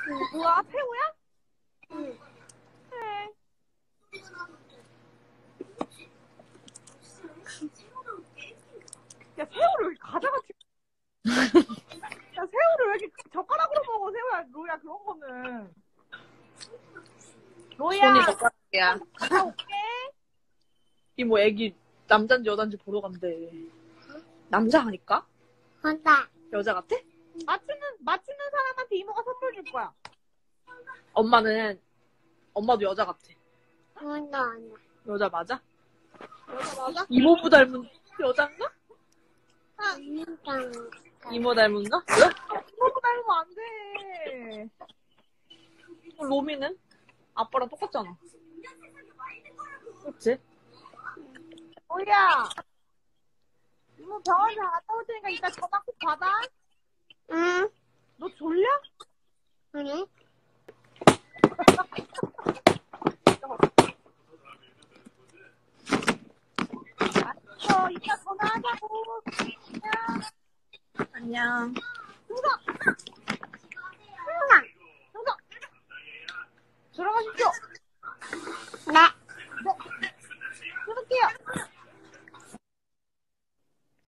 누가 태우야? 응. 그래. 야, 새우를 왜 이렇게 가자같이. 야, 새우를 왜 이렇게 젓가락으로 먹어, 새우야, 로야, 그런 거는. 손이 로야, 젓가락이야. 갔다 올게. 이모 애기 남잔지 여잔지 보러 간대. 남자 하니까? 맞다. 여자 같아? 맞추는 사람한테 이모가 선물 줄 거야. 엄마도 여자 같아. 맞다. 여자 맞아? 여자 맞아? 이모부 닮은 여잔가? 맞다. 이모 닮은가? 이모부 닮으면 안 돼. 로미는? 아빠랑 똑같잖아. 그치? 로야, 이모 병원 잘 갔다 올 테니까 이따 전화 꼭 받아. 응. 너 졸려? 그래? 알았어, 이따 전화하자고. 안녕. 충성! 항상. 충성! 들어가십시오.